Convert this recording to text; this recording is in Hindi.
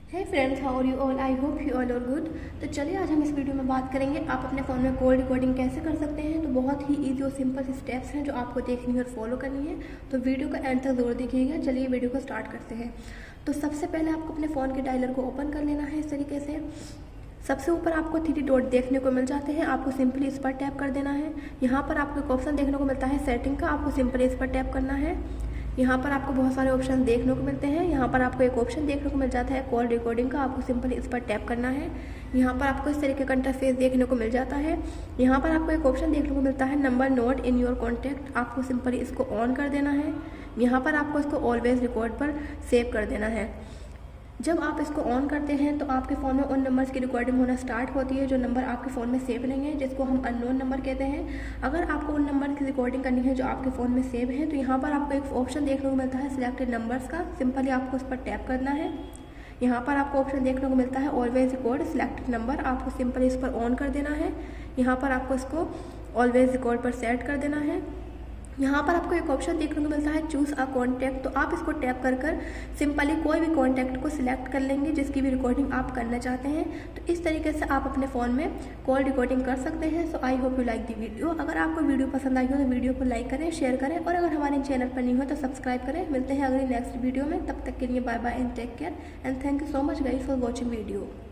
Hey friends, how are you all? I hope you all are good. तो चलिए आज हम इस वीडियो में बात करेंगे आप अपने फ़ोन में कॉल रिकॉर्डिंग कैसे कर सकते हैं। तो बहुत ही ईजी और सिंपल स्टेप्स हैं जो आपको देखनी है और फॉलो करनी है। तो वीडियो का एंड तक जरूर देखिएगा। चलिए वीडियो को स्टार्ट करते हैं। तो सबसे पहले आपको अपने फ़ोन के डायलर को ओपन कर लेना है इस तरीके से। सबसे ऊपर आपको 3 डॉट देखने को मिल जाते हैं, आपको सिंपली इस पर टैप कर देना है। यहाँ पर आपको एक ऑप्शन देखने को मिलता है सेटिंग का, आपको सिंपली इस पर टैप करना है। यहाँ पर आपको बहुत सारे ऑप्शन देखने को मिलते हैं। यहाँ पर आपको एक ऑप्शन देखने को मिल जाता है कॉल रिकॉर्डिंग का, आपको सिंपली इस पर टैप करना है। यहाँ पर आपको इस तरीके का इंटरफेस देखने को मिल जाता है। यहाँ पर आपको एक ऑप्शन देखने को मिलता है number note in your contact, आपको सिंपली इसको ऑन कर देना है। यहाँ पर आपको इसको ऑलवेज रिकॉर्ड पर सेव कर देना है। जब आप इसको ऑन करते हैं तो आपके फ़ोन में उन नंबर्स की रिकॉर्डिंग होना स्टार्ट होती है जो नंबर आपके फ़ोन में सेव नहीं है, जिसको हम अननोन नंबर कहते हैं। अगर आपको उन नंबर की रिकॉर्डिंग करनी है जो आपके फ़ोन में सेव है तो यहाँ पर आपको एक ऑप्शन देखने को मिलता है सिलेक्टेड नंबर्स का, सिंपली आपको उस पर टैप करना है। यहाँ पर आपको ऑप्शन देखने को मिलता है ऑलवेज रिकॉर्ड सिलेक्टेड नंबर, आपको सिंपली इस पर ऑन कर देना है। यहाँ पर आपको इसको ऑलवेज रिकॉर्ड पर सेट कर देना है। यहाँ पर आपको एक ऑप्शन देखने को मिलता है चूज़ अ कॉन्टैक्ट, तो आप इसको टैप कर सिंपली कोई भी कॉन्टैक्ट को सिलेक्ट कर लेंगे जिसकी भी रिकॉर्डिंग आप करना चाहते हैं। तो इस तरीके से आप अपने फ़ोन में कॉल रिकॉर्डिंग कर सकते हैं। So I hope you like the video. अगर आपको वीडियो पसंद आई हो तो वीडियो को लाइक करें, शेयर करें और अगर हमारे चैनल पर नहीं हो तो सब्सक्राइब करें। मिलते हैं अगली नेक्स्ट वीडियो में, तब तक के लिए bye bye and take care and thank you so much guys for watching video.